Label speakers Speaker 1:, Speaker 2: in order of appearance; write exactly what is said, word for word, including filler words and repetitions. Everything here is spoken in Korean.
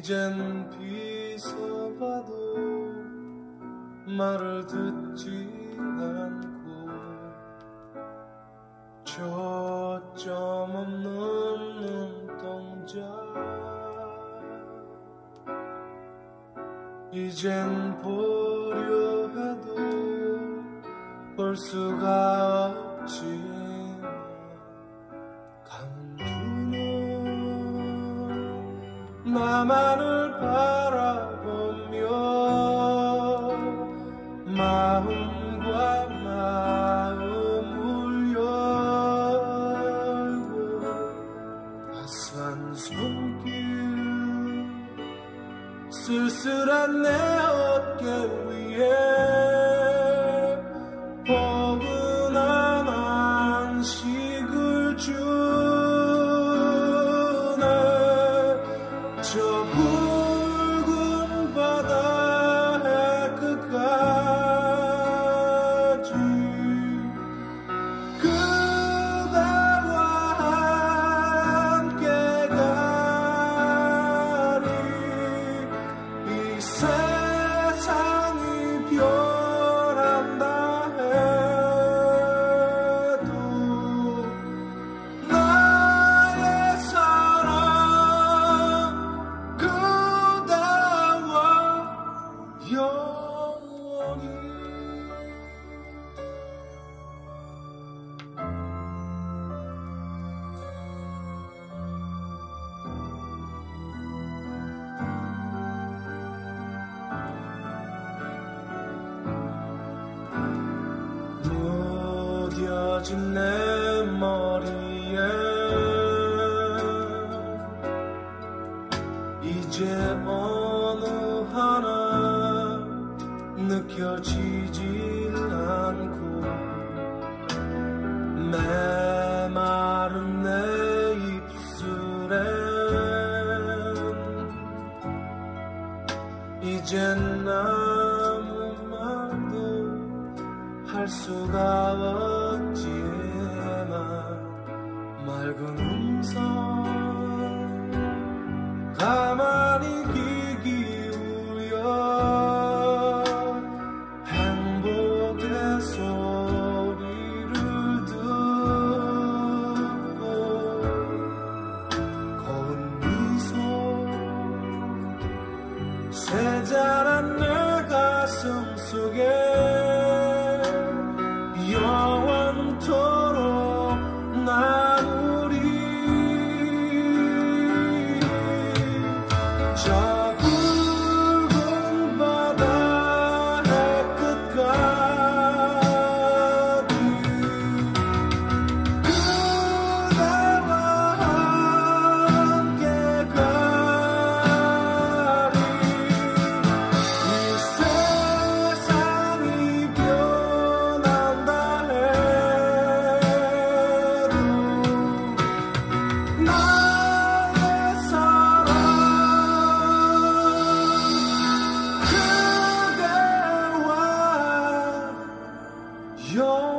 Speaker 1: 이젠 비서봐도 말을 듣지 않고 초점 없는 눈동자 이젠 보려 해도 볼 수가 없지만 감은 두 눈 나만을 바라보며 마음과 마음을 열고 따스한 손길 쓸쓸한 내 어깨 위에 포근한 안식을 주네. 저 붉은 바다의 끝까지 그대와 함께 가리. 이 세상이 변한다 해도 나의 사랑 그대와 영원히. 무뎌진 내 머리에 이제 어느 하나 느껴지질 않고 메마른 내 입술엔 이젠 아무 말도 할 수가 없지만 맑은 음성 가만히 귀 기울여 행복의 소리를 듣고 고운 미소 새자란 내 가슴 속에 영원토록 나누리. 저 붉은 바다의 끝까지 그대와 함께 가리. 이 세상이 변한다 해도 나의 사랑 그대와 영원히.